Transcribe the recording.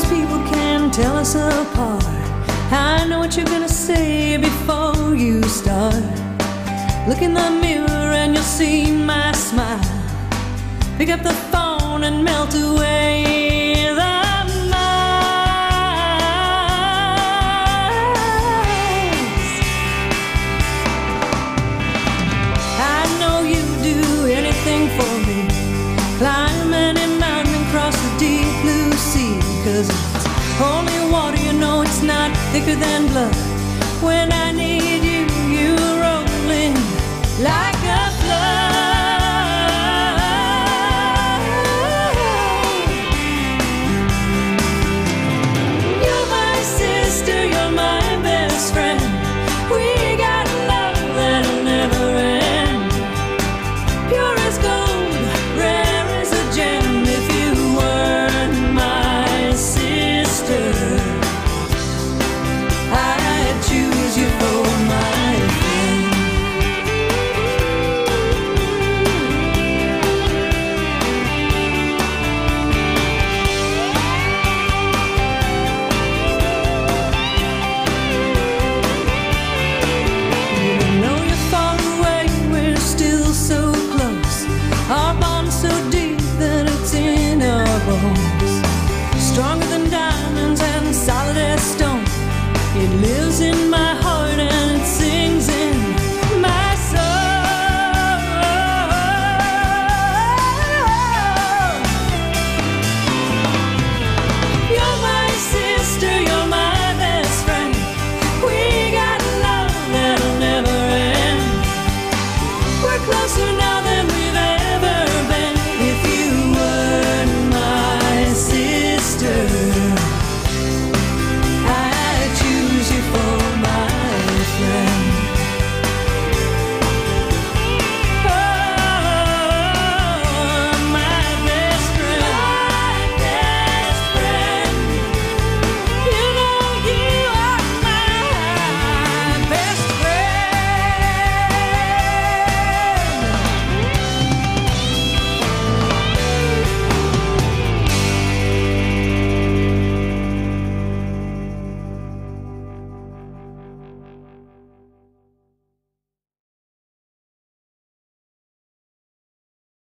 people can tell us apart. I know what you're gonna say before you start. Look in the mirror and you'll see my smile. Pick up the phone and melt away the miles. I know you do anything for me. Climb any mountain and cross the deep blue sea. 'Cause it's only water, you know it's not thicker than blood. When I need you, you're rolling like